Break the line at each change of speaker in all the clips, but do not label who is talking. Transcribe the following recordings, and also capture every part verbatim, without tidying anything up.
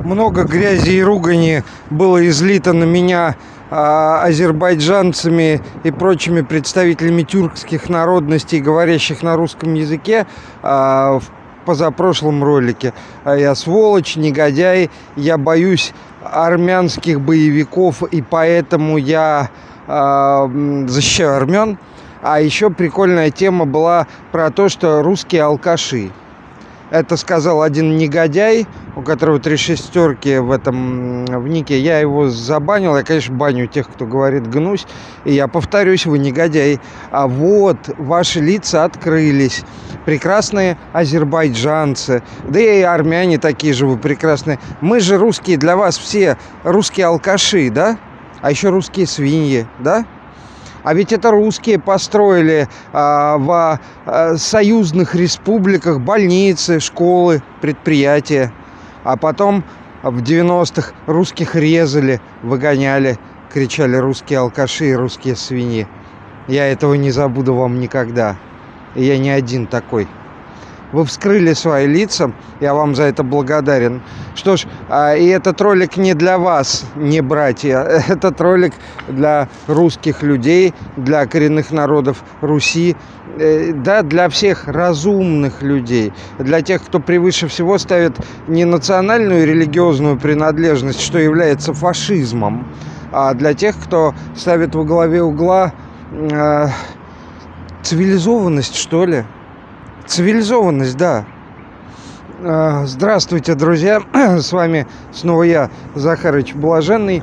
Много грязи и ругани было излито на меня а, азербайджанцами и прочими представителями тюркских народностей, говорящих на русском языке, а, в позапрошлом ролике. Я сволочь, негодяй, я боюсь армянских боевиков, и поэтому я а, защищаю армян. А еще прикольная тема была про то, что русские алкаши. Это сказал один негодяй, у которого три шестерки в этом в нике. Я его забанил. Я, конечно, баню тех, кто говорит гнусь. И я повторюсь, вы негодяй. А вот ваши лица открылись. Прекрасные азербайджанцы. Да и армяне такие же вы прекрасные. Мы же русские, для вас все русские алкаши, да? А еще русские свиньи, да? А ведь это русские построили а, в а, союзных республиках больницы, школы, предприятия. А потом в девяностых русских резали, выгоняли, кричали русские алкаши и русские свиньи. Я этого не забуду вам никогда. И я не один такой. Вы вскрыли свои лица, я вам за это благодарен. Что ж, и этот ролик не для вас, не братья. Этот ролик для русских людей, для коренных народов Руси, да, для всех разумных людей, для тех, кто превыше всего ставит не национальную и религиозную принадлежность, что является фашизмом, а для тех, кто ставит во главе угла э, цивилизованность, что ли. Цивилизованность, да. Здравствуйте, друзья. С вами снова я, Захарыч Блаженный.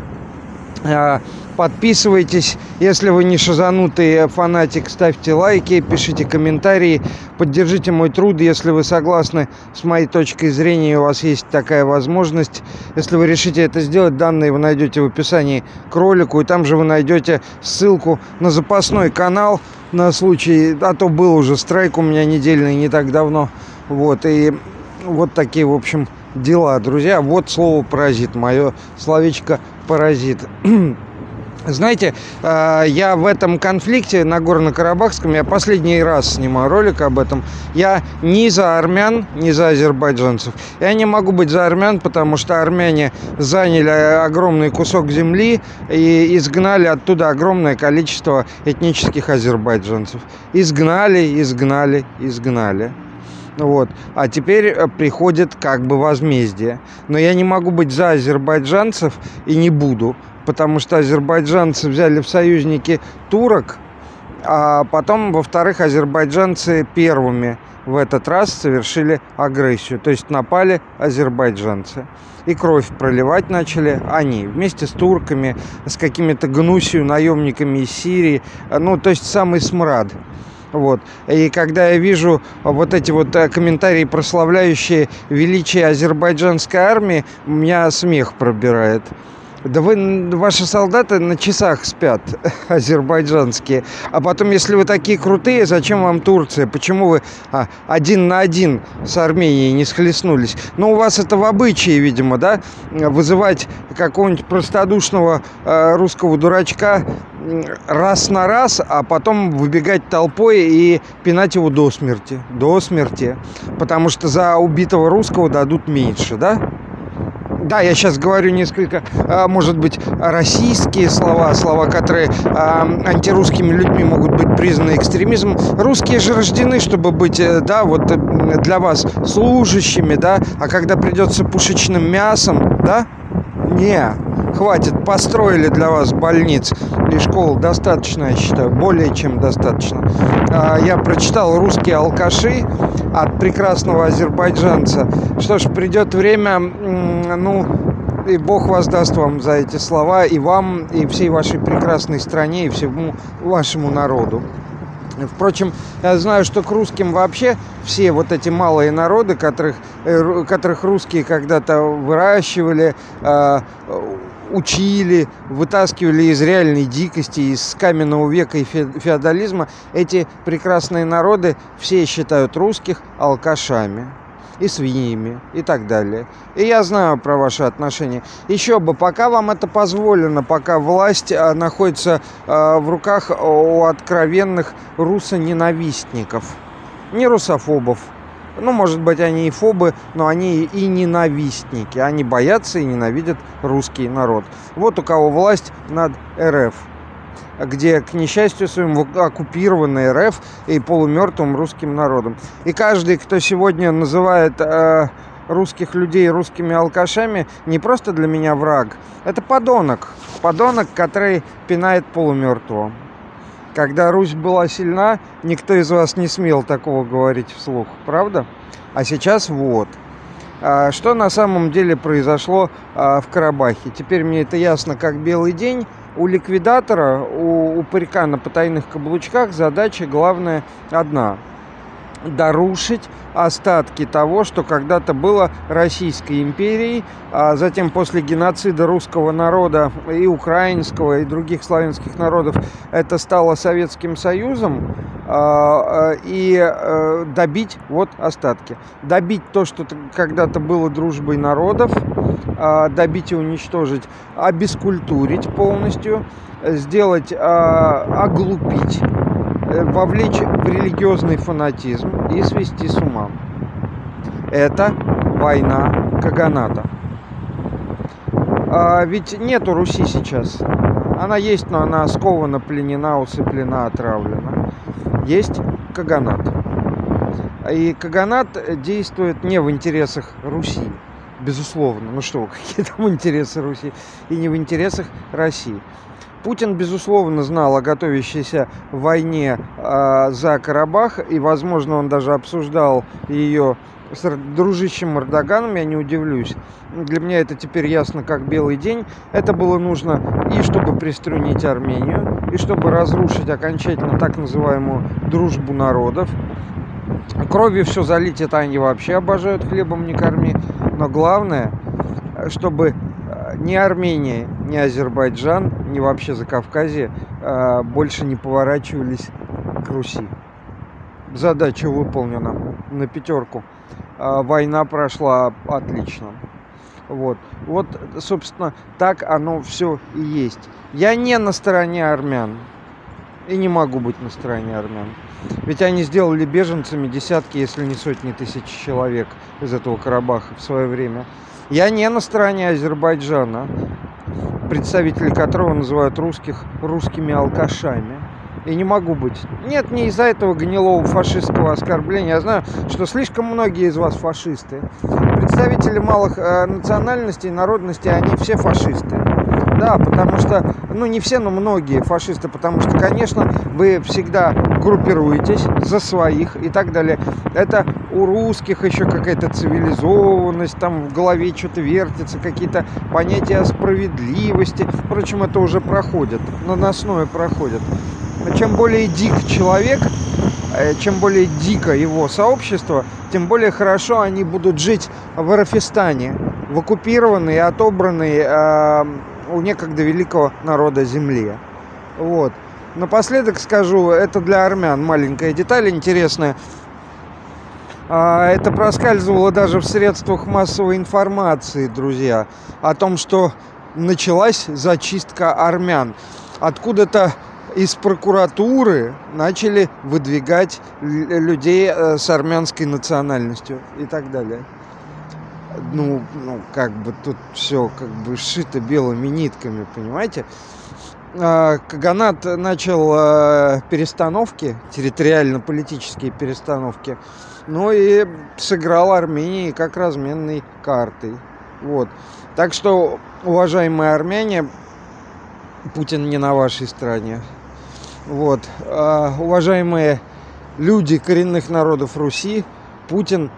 Подписывайтесь, если вы не шизанутый фанатик, ставьте лайки, пишите комментарии, поддержите мой труд, если вы согласны с моей точкой зрения, у вас есть такая возможность. Если вы решите это сделать, данные вы найдете в описании к ролику, и там же вы найдете ссылку на запасной канал на случай, а то был уже страйк у меня недельный не так давно. Вот, и вот такие, в общем, дела, друзья. Вот слово «паразит», мое словечко «паразит». Знаете, я в этом конфликте Нагорно-Карабахском, я последний раз снимаю ролик об этом, я ни за армян, ни за азербайджанцев. Я не могу быть за армян, потому что армяне заняли огромный кусок земли и изгнали оттуда огромное количество этнических азербайджанцев. Изгнали, изгнали, изгнали. Вот. А теперь приходит как бы возмездие. Но я не могу быть за азербайджанцев и не буду, потому что азербайджанцы взяли в союзники турок, а потом, во-вторых, азербайджанцы первыми в этот раз совершили агрессию. То есть напали азербайджанцы. И кровь проливать начали они вместе с турками, с какими-то гнусью, наемниками из Сирии. Ну, то есть самый смрад. Вот. И когда я вижу вот эти вот комментарии, прославляющие величие азербайджанской армии, меня смех пробирает. Да вы, ваши солдаты на часах спят, азербайджанские. А потом, если вы такие крутые, зачем вам Турция? Почему вы а, один на один с Арменией не схлестнулись? Ну, у вас это в обычае, видимо, да? Вызывать какого-нибудь простодушного э, русского дурачка раз на раз, а потом выбегать толпой и пинать его до смерти. До смерти. Потому что за убитого русского дадут меньше, да? Да, я сейчас говорю несколько, может быть, российские слова, слова, которые антирусскими людьми могут быть признаны экстремизмом. Русские же рождены, чтобы быть, да, вот для вас служащими, да, а когда придется пушечным мясом, да, не, хватит, построили для вас больниц и школ, достаточно, я считаю, более чем достаточно. Я прочитал «Русские алкаши» от прекрасного азербайджанца. Что ж, придет время, ну, и Бог воздаст вам за эти слова, и вам, и всей вашей прекрасной стране, и всему вашему народу. Впрочем, я знаю, что к русским вообще все вот эти малые народы, которых, которых русские когда-то выращивали, учили, вытаскивали из реальной дикости, из каменного века и феодализма, эти прекрасные народы все считают русских алкашами и свиньями и так далее. И я знаю про ваши отношения. Еще бы, пока вам это позволено, пока власть находится в руках у откровенных русоненавистников, не русофобов, Ну, может быть, они и фобы, но они и ненавистники. Они боятся и ненавидят русский народ. Вот у кого власть над РФ, где, к несчастью своему, оккупированы РФ и полумертвым русским народом. И каждый, кто сегодня называет э, русских людей русскими алкашами, не просто для меня враг, это подонок. Подонок, который пинает полумертвого. Когда Русь была сильна, никто из вас не смел такого говорить вслух, правда? А сейчас вот. А что на самом деле произошло а, в Карабахе? Теперь мне это ясно как белый день. У ликвидатора, у упырька на потайных каблучках задача главная одна: дорушить остатки того, что когда-то было Российской империей, а затем после геноцида русского народа и украинского, и других славянских народов это стало Советским Союзом, и добить вот остатки. Добить то, что когда-то было дружбой народов, добить и уничтожить, обескультурить полностью, сделать, оглупить, вовлечь в религиозный фанатизм и свести с ума. Это война каганата. А ведь нету Руси сейчас. Она есть, но она скована, пленена, усыплена, отравлена. Есть каганат. И каганат действует не в интересах Руси, безусловно. Ну что, какие там интересы Руси? И не в интересах России. Путин, безусловно, знал о готовящейся войне э, за Карабах, и, возможно, он даже обсуждал ее с дружищем Эрдоганом, я не удивлюсь. Для меня это теперь ясно как белый день. Это было нужно и чтобы приструнить Армению, и чтобы разрушить окончательно так называемую дружбу народов. Кровью все залить, это они вообще обожают, хлебом не корми. Но главное, чтобы ни Армения, ни Азербайджан, ни вообще Закавказье э, больше не поворачивались к Руси. Задача выполнена на пятерку. Э, война прошла отлично. Вот. Вот, собственно, так оно все и есть. Я не на стороне армян. И не могу быть на стороне армян. Ведь они сделали беженцами десятки, если не сотни тысяч человек из этого Карабаха в свое время. Я не на стороне Азербайджана, представители которого называют русских русскими алкашами. И не могу быть. Нет, не из-за этого гнилого фашистского оскорбления. Я знаю, что слишком многие из вас фашисты. Представители малых э, национальностей, народностей, они все фашисты. Да, потому что, ну не все, но многие фашисты, потому что, конечно, вы всегда группируетесь за своих и так далее. Это у русских еще какая-то цивилизованность, там в голове что-то вертится, какие-то понятия о справедливости. Впрочем, это уже проходит, наносное проходит. Чем более дик человек, чем более дико его сообщество, тем более хорошо они будут жить в Арфистане, в оккупированной и отобранной э, у некогда великого народа земле. Вот. Напоследок скажу, это для армян маленькая деталь интересная. Это проскальзывало даже в средствах массовой информации, друзья, о том, что началась зачистка армян. Откуда-то из прокуратуры начали выдвигать людей с армянской национальностью и так далее. Ну, ну как бы тут все как бы сшито белыми нитками, понимаете? Каганат начал перестановки, территориально-политические перестановки, ну и сыграл Армении как разменной картой. Вот. Так что, уважаемые армяне, Путин не на вашей стороне. Вот. А, уважаемые люди коренных народов Руси, Путин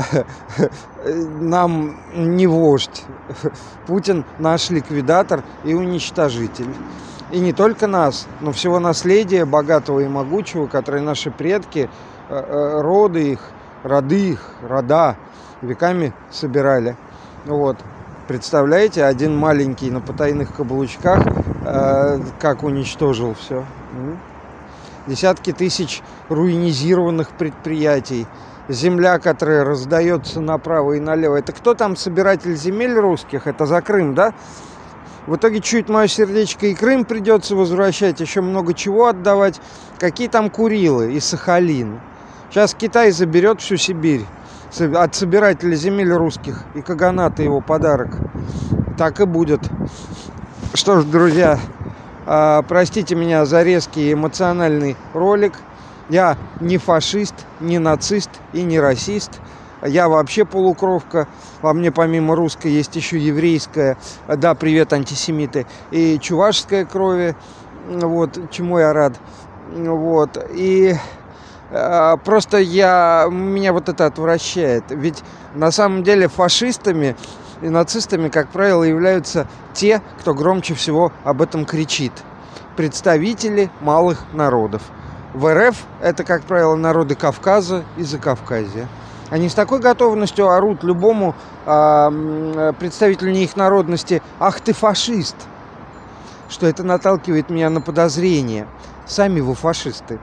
нам не вождь. Путин наш ликвидатор и уничтожитель. И не только нас, но всего наследия богатого и могучего, которое наши предки, роды их, роды их, рода веками собирали. Вот. Представляете, один маленький на потайных каблучках, э, как уничтожил все. Десятки тысяч руинизированных предприятий. Земля, которая раздается направо и налево. Это кто там собиратель земель русских? Это за Крым, да? В итоге чуть мое сердечко и Крым придется возвращать, еще много чего отдавать. Какие там Курилы и Сахалин? Сейчас Китай заберет всю Сибирь. от собирателя земель русских, и Каганата его подарок. Так и будет. Что ж, друзья, простите меня за резкий эмоциональный ролик. Я не фашист, не нацист и не расист. Я вообще полукровка. Во мне помимо русской есть еще еврейская, да, привет, антисемиты, и чувашская крови. Вот, чему я рад. Вот. И э, просто я, меня вот это отвращает. Ведь на самом деле фашистами и нацистами, как правило, являются те, кто громче всего об этом кричит. Представители малых народов. В РФ это, как правило, народы Кавказа и Закавказья. Они с такой готовностью орут любому э, представителю не их народности: «Ах ты фашист!», что это наталкивает меня на подозрение. Сами вы фашисты.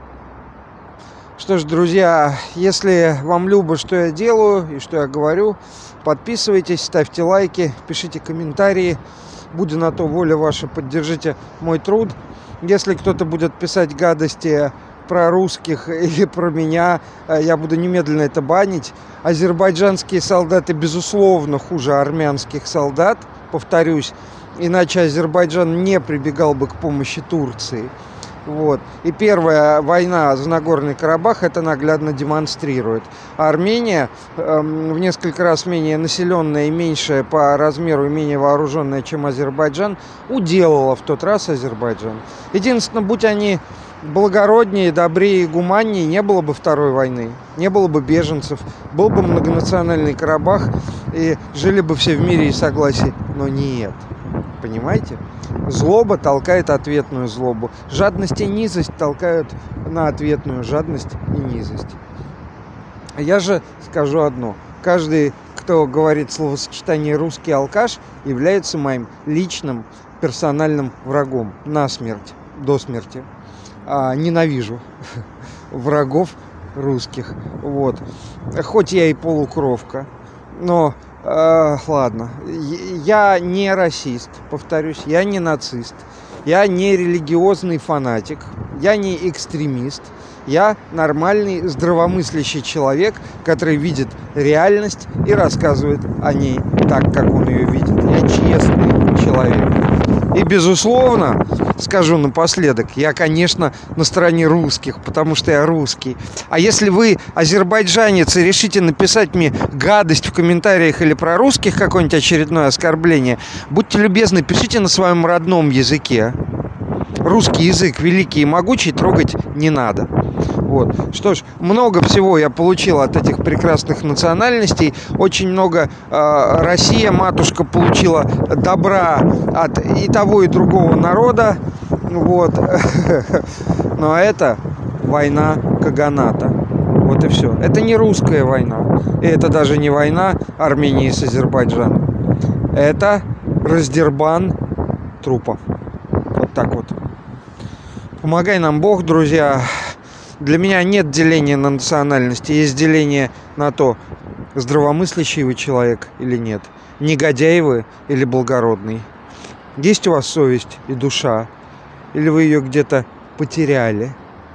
Что ж, друзья, если вам любо, что я делаю и что я говорю, подписывайтесь, ставьте лайки, пишите комментарии. Буду на то воля ваша, поддержите мой труд. Если кто-то будет писать гадости про русских или про меня, я буду немедленно это банить. Азербайджанские солдаты, безусловно, хуже армянских солдат, повторюсь, иначе Азербайджан не прибегал бы к помощи Турции. Вот. И первая война за Нагорный Карабах это наглядно демонстрирует. А Армения, э, в несколько раз менее населенная и меньшая по размеру и менее вооруженная, чем Азербайджан, уделала в тот раз Азербайджан. Единственное, будь они благороднее, добрее и гуманнее, не было бы второй войны, не было бы беженцев, был бы многонациональный Карабах, и жили бы все в мире и согласии. Но нет. Понимаете? Злоба толкает ответную злобу. Жадность и низость толкают на ответную жадность и низость. Я же скажу одно. Каждый, кто говорит словосочетание «русский алкаш», является моим личным персональным врагом. Насмерть, до смерти. А, ненавижу врагов русских. Вот. Хоть я и полукровка, но э, ладно. Я не расист, повторюсь, я не нацист, я не религиозный фанатик, я не экстремист. Я нормальный, здравомыслящий человек, который видит реальность и рассказывает о ней так, как он ее видит. Я честный человек. И, безусловно, скажу напоследок, я, конечно, на стороне русских, потому что я русский. А если вы, азербайджанец, и решите написать мне гадость в комментариях или про русских какое-нибудь очередное оскорбление, будьте любезны, пишите на своем родном языке. Русский язык великий и могучий трогать не надо. Вот. Что ж, много всего я получил от этих прекрасных национальностей. Очень много э, Россия, матушка, получила добра от и того, и другого народа. Вот. Но это война Каганата. Вот и все. Это не русская война. И это даже не война Армении с Азербайджаном. Это раздербан трупов. Вот так вот. Помогай нам Бог, друзья. Для меня нет деления на национальности, есть деление на то, здравомыслящий вы человек или нет, негодяй вы или благородный. Есть у вас совесть и душа, или вы ее где-то потеряли?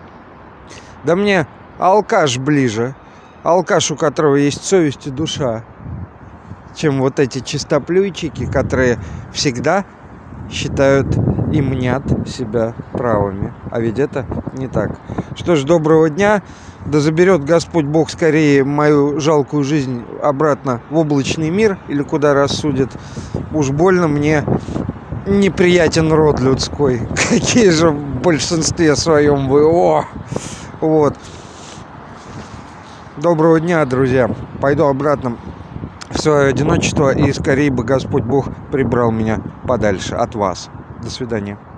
Да мне алкаш ближе, алкаш, у которого есть совесть и душа, чем вот эти чистоплюйчики, которые всегда считают и мнят себя правыми. А ведь это не так. Что ж, доброго дня. Да заберет Господь Бог скорее мою жалкую жизнь обратно в облачный мир, или куда рассудит. Уж больно мне неприятен род людской. Какие же в большинстве своем вы. О! Вот. Доброго дня, друзья. Пойду обратно в свое одиночество, и скорее бы Господь Бог прибрал меня подальше от вас. До свидания.